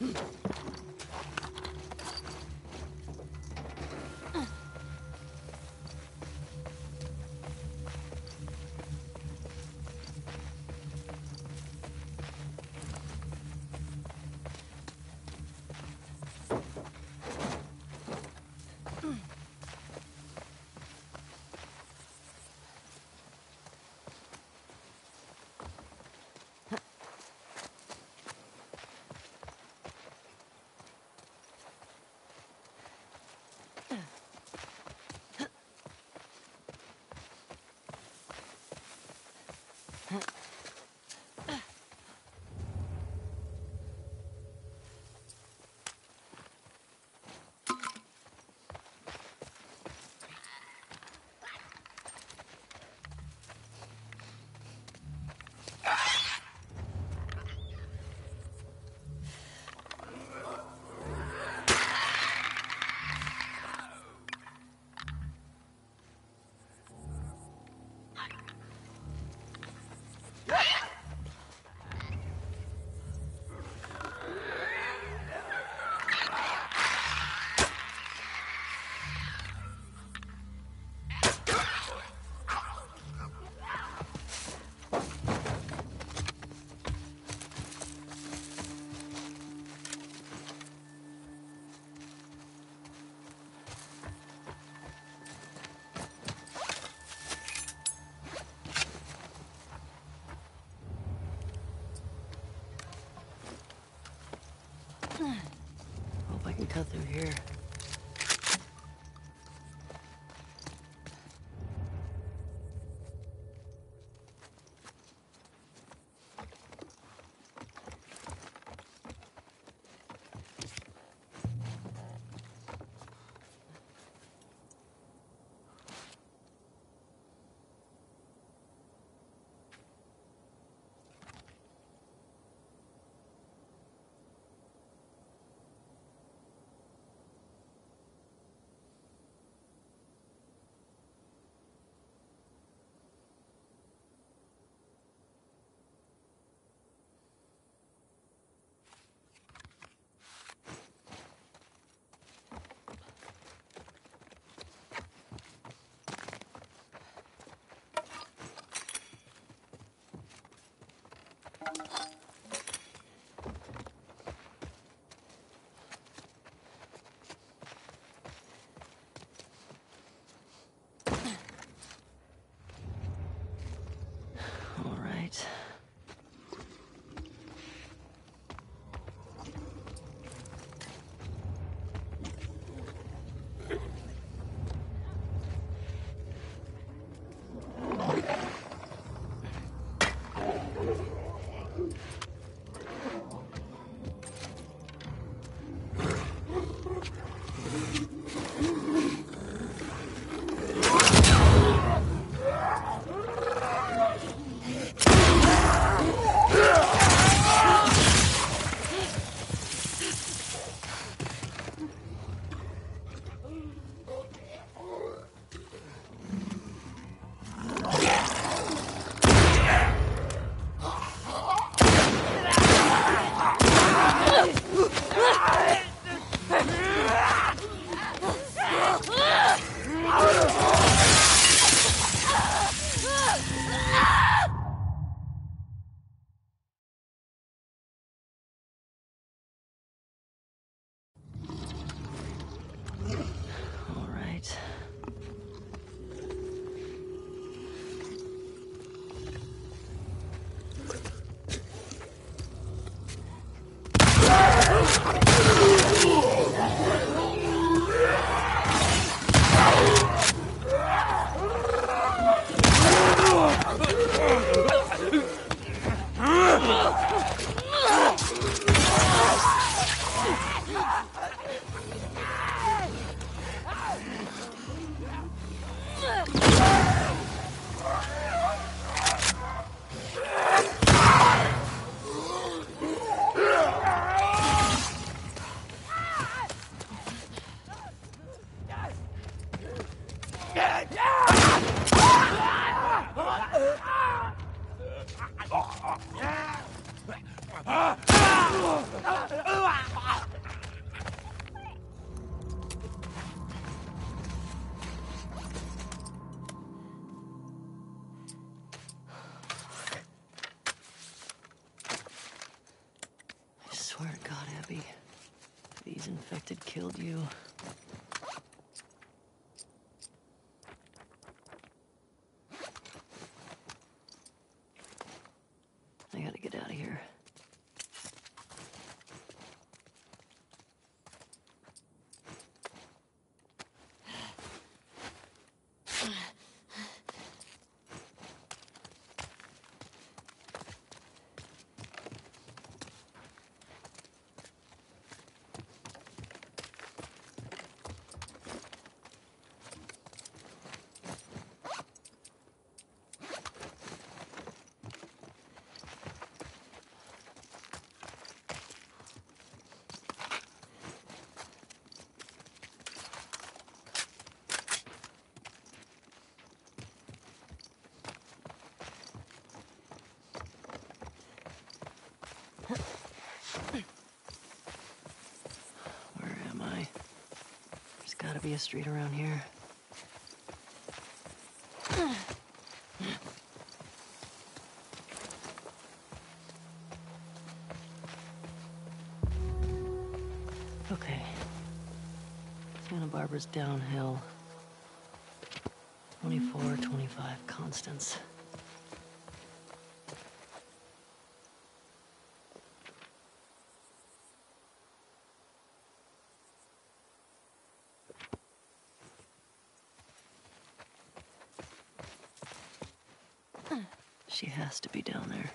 Hope I can cut through here. All right. All right. swear to God, Abby, these infected killed you. I gotta get out of here. Where am I? There's gotta be a street around here. Okay. Santa Barbara's downhill. 24, 25 Constance. She has to be down there.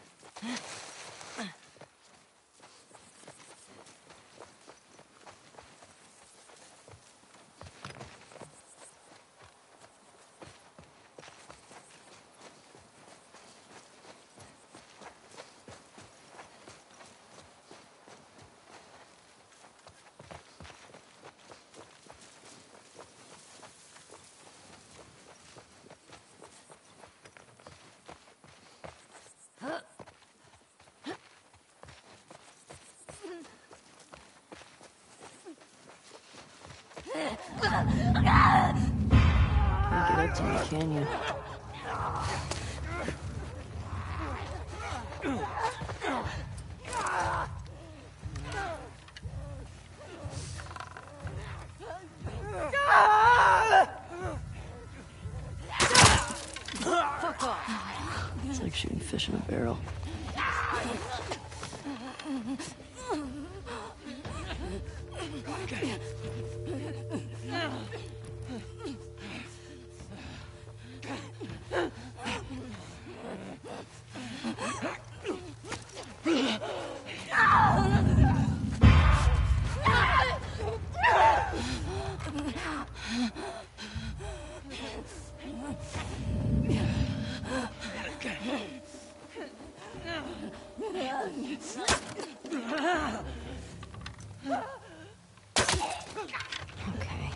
Can't get up to me, can you? It's like shooting fish in a barrel. Okay.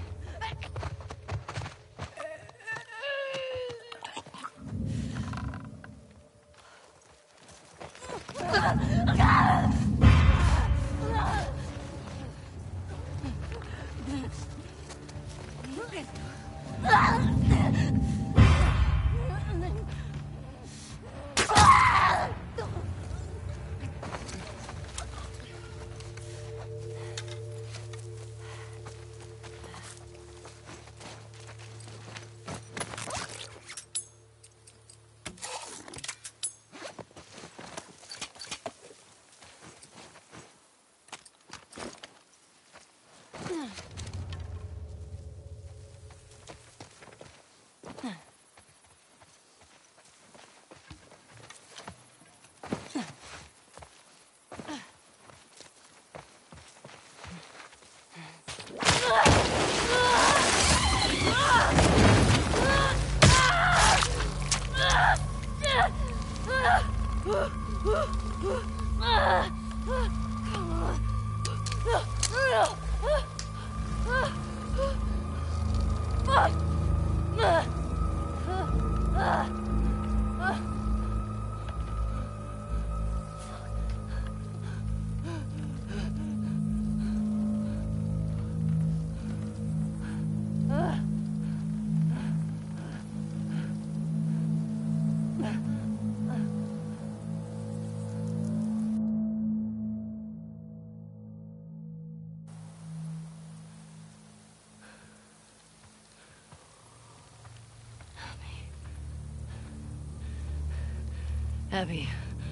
Abby.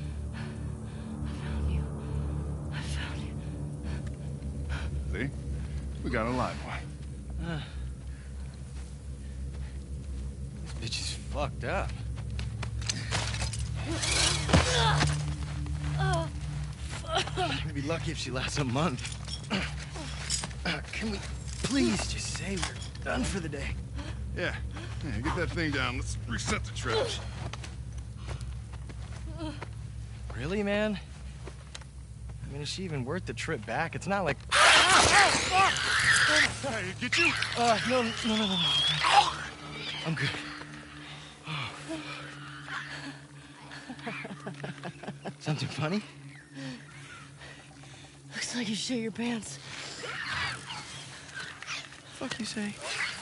I found you. I found you. See? We got a live one. This bitch is fucked up. We'd be lucky if she lasts a month. Can we please just say we're done for the day? Yeah, get that thing down. Let's reset the traps. Really, man? I mean, is she even worth the trip back? It's not like... Hey, get you? No. I'm good. Something funny? Looks like you shit your pants. Fuck you say?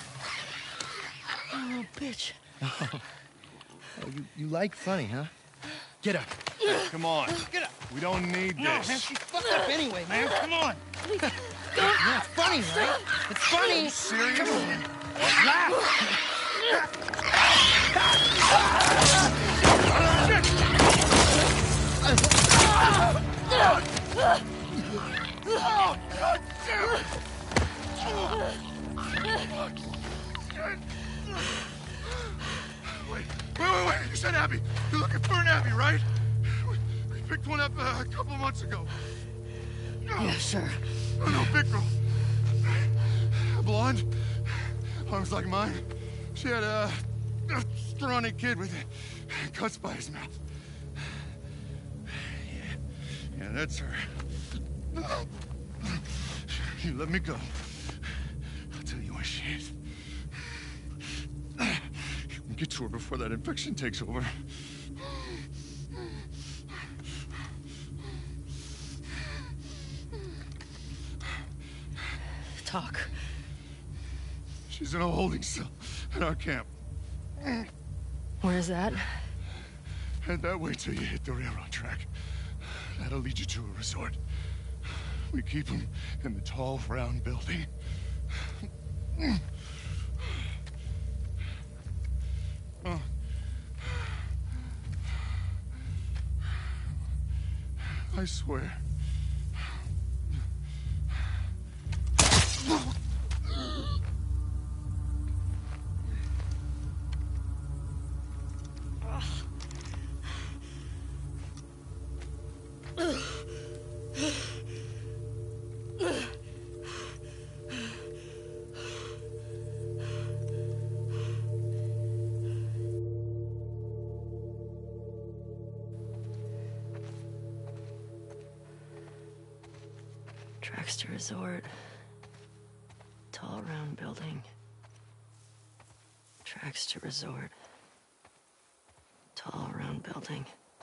Oh, bitch. Oh, you like funny, huh? Get up. Come on. Get up. We don't need No, this. man, she's fucked up anyway, man. Come on. Please, don't. Yeah, it's funny, right? It's funny. Serious? Come on. Laugh. Oh, God damn it! Wait. You said Abby. You're looking for an Abby, right? We picked one up a couple months ago. Yeah, sure. Oh, no, big girl. Blonde. Arms like mine. She had a scrawny kid with cuts by his mouth. Yeah, that's her. You let me go. I'll tell you where she is. Get to her before that infection takes over. Talk. She's in a holding cell at our camp. Where's that? Head that way till you hit the railroad track. That'll lead you to a resort. We keep them in the tall, round building. Oh. I swear. Traxter Resort. Tall, round building. Traxter Resort. Tall, round building.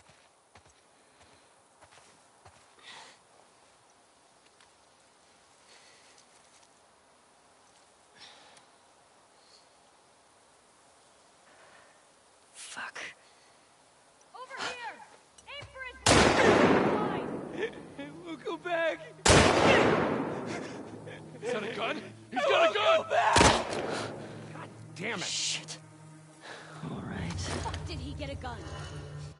Fuck. Over here! Aim for his We'll go back. Is that a gun? He's got a gun! Damn it. Shit. All right. fuck did he get a gun?